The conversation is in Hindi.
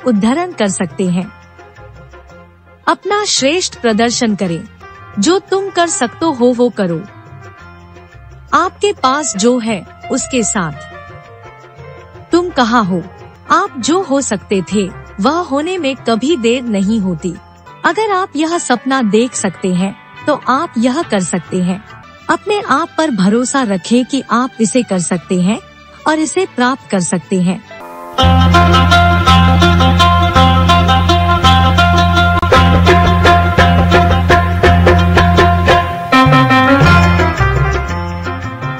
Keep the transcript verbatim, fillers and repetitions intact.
उद्धरण कर सकते हैं। अपना श्रेष्ठ प्रदर्शन करें। जो तुम कर सकते हो वो करो। आपके पास जो है उसके साथ तुम कहाँ हो। आप जो हो सकते थे वह होने में कभी देर नहीं होती। अगर आप यह सपना देख सकते हैं तो आप यह कर सकते हैं। अपने आप पर भरोसा रखें कि आप इसे कर सकते हैं और इसे प्राप्त कर सकते हैं।